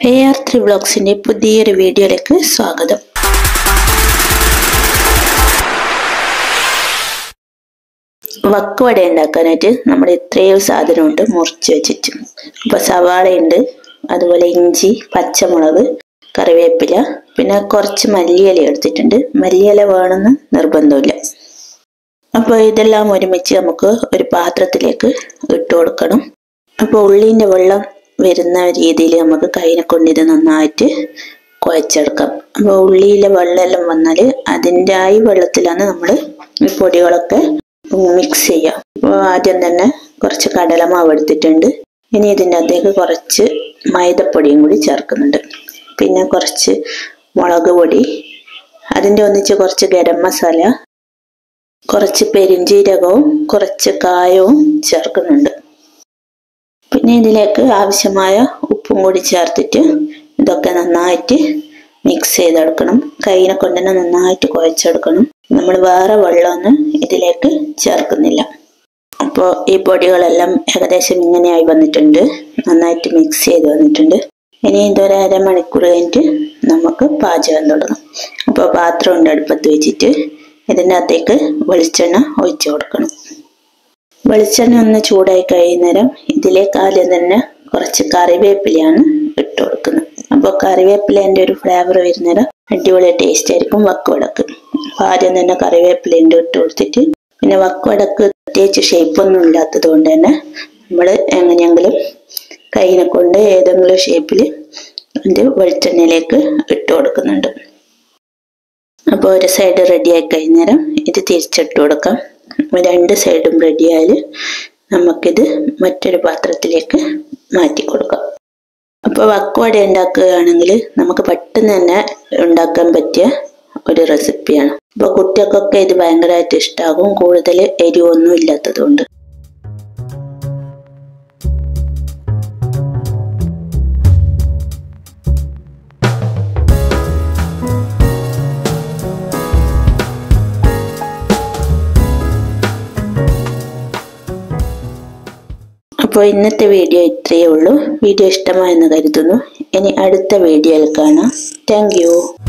AR3 വ്ളോഗ്സിന്റെ പുതിയൊരു വീഡിയോയിലേക്ക് സ്വാഗതം. വക്കുവട ഉണ്ടാക്കാനായിട്ട് നമ്മൾ ഇത്രയും സാധനമുണ്ട് മുറിച്ച് വെച്ചിട്ട്. അപ്പോൾ സവാളയുണ്ട്, അതുപോലെ ഇഞ്ചി, പച്ചമുളക്, കറിവേപ്പില, പിന്നെ കുറച്ച് മല്ലിയില എടുത്തിട്ടുണ്ട്. മല്ലിയില വേണമെന്ന് നിർബന്ധമില്ല. അപ്പോൾ ഇതെല്ലാം ഒരുമിച്ച് നമുക്ക് ഒരു പാത്രത്തിലേക്ക് ഇട്ട് കൊടുക്കണം. അപ്പോൾ ഉള്ളിൻ്റെ വെള്ളം വരുന്ന രീതിയിൽ നമുക്ക് കൈനെ കൊണ്ട് ഇത് നന്നായിട്ട് കുഴച്ചെടുക്കാം. അപ്പോൾ ഉള്ളിയിലെ വെള്ളമെല്ലാം വന്നാൽ അതിൻ്റെ ഈ വെള്ളത്തിലാണ് നമ്മൾ ഈ പൊടികളൊക്കെ മിക്സ് ചെയ്യുക. അപ്പോൾ ആദ്യം തന്നെ കുറച്ച് കടലമാവ് എടുത്തിട്ടുണ്ട്. ഇനി ഇതിൻ്റെ അകത്തേക്ക് കുറച്ച് മൈദപ്പൊടിയും കൂടി ചേർക്കുന്നുണ്ട്. പിന്നെ കുറച്ച് മുളക് പൊടി, അതിൻ്റെ ഒന്നിച്ച് കുറച്ച് ഗരം മസാല, കുറച്ച് പെരുംജീരകവും കുറച്ച് കായവും ചേർക്കുന്നുണ്ട്. പിന്നെ ഇതിലേക്ക് ആവശ്യമായ ഉപ്പും കൂടി ചേർത്തിട്ട് ഇതൊക്കെ നന്നായിട്ട് മിക്സ് ചെയ്തെടുക്കണം. കൈനെ കൊണ്ട് തന്നെ നന്നായിട്ട് കുഴച്ചെടുക്കണം. നമ്മൾ വേറെ വെള്ളമൊന്നും ഇതിലേക്ക് ചേർക്കുന്നില്ല. അപ്പോൾ ഈ പൊടികളെല്ലാം ഏകദേശം ഇങ്ങനെയായി വന്നിട്ടുണ്ട്. നന്നായിട്ട് മിക്സ് ചെയ്ത് വന്നിട്ടുണ്ട്. ഇനി ഇതൊരു അരമണിക്കൂർ കഴിഞ്ഞിട്ട് നമുക്ക് പാചകം തുടങ്ങാം. അപ്പോൾ പാത്രം ഉണ്ട് അടുപ്പത്ത് വെച്ചിട്ട് ഇതിൻ്റെ അകത്തേക്ക് വെളിച്ചെണ്ണ ഒഴിച്ചു കൊടുക്കണം. വെളിച്ചെണ്ണ ഒന്ന് ചൂടായി കഴിയുന്നേരം ഇതിലേക്ക് ആദ്യം തന്നെ കുറച്ച് കറിവേപ്പിലയാണ് ഇട്ട് കൊടുക്കുന്നത്. അപ്പോൾ കറിവേപ്പിലേൻ്റെ ഒരു ഫ്ലേവർ വരുന്നേരം അടിപൊളി ടേസ്റ്റ് ആയിരിക്കും വക്കുവടക്ക്. അപ്പോൾ ആദ്യം തന്നെ കറിവേപ്പിലേൻ്റെ ഇട്ട് കൊടുത്തിട്ട്, പിന്നെ വക്കുവടക്ക് പ്രത്യേകിച്ച് ഷേപ്പൊന്നും ഇല്ലാത്തത് കൊണ്ട് തന്നെ നമ്മൾ എങ്ങനെയെങ്കിലും കൈനെ കൊണ്ട് ഏതെങ്കിലും ഷേപ്പിൽ ഇത് വെളിച്ചെണ്ണയിലേക്ക് ഇട്ട് കൊടുക്കുന്നുണ്ട്. അപ്പോൾ ഒരു സൈഡ് റെഡിയായി കഴിഞ്ഞേരം ഇത് തിരിച്ചിട്ട് കൊടുക്കാം. രണ്ട് സൈഡും റെഡിയായാൽ നമുക്കിത് മറ്റൊരു പാത്രത്തിലേക്ക് മാറ്റി കൊടുക്കാം. അപ്പോൾ വക്കുവട ഉണ്ടാക്കുകയാണെങ്കിൽ നമുക്ക് പെട്ടെന്ന് തന്നെ ഉണ്ടാക്കാൻ പറ്റിയ ഒരു റെസിപ്പിയാണ്. അപ്പോൾ കുട്ടികൾക്കൊക്കെ ഇത് ഭയങ്കരമായിട്ട് ഇഷ്ടമാകും, കൂടുതൽ എരിവൊന്നും ഇല്ലാത്തത് കൊണ്ട്. അപ്പോൾ ഇന്നത്തെ വീഡിയോ ഇത്രയേ ഉള്ളൂ. വീഡിയോ ഇഷ്ടമായെന്ന് കരുതുന്നു. ഇനി അടുത്ത വീഡിയോയിൽ കാണാം. Thank U.